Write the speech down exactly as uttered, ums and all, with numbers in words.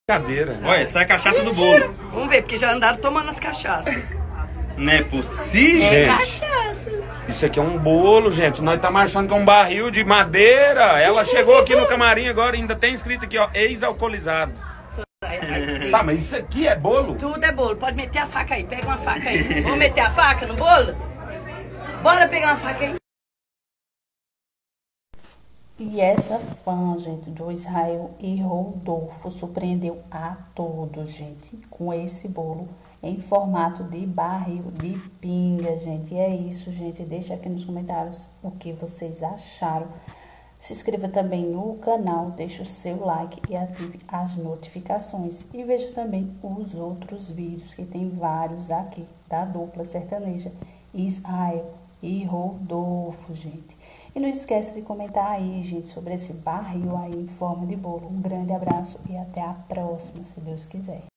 Cadeira. Olha, essa é a cachaça do bolo. Vamos ver, porque já andaram tomando as cachaças. Não é possível. É Gente, cachaça. isso aqui é um bolo, gente. Nós tá marchando com um barril de madeira. Ela chegou aqui no camarim agora e ainda tem escrito aqui, ó, ex-alcoolizado. Tá, mas isso aqui é bolo? Tudo é bolo. Pode meter a faca aí. Pega uma faca aí. Vamos meter a faca no bolo? Bora pegar uma faca aí. E essa fã, gente, do Israel e Rodolfo surpreendeu a todos, gente, com esse bolo em formato de barril de pinga, gente. E é isso, gente. Deixa aqui nos comentários o que vocês acharam. Se inscreva também no canal, deixe o seu like e ative as notificações. E veja também os outros vídeos, que tem vários aqui, da dupla sertaneja Israel e Rodolfo, gente. E não esquece de comentar aí, gente, sobre esse barril aí em forma de bolo. Um grande abraço e até a próxima, se Deus quiser.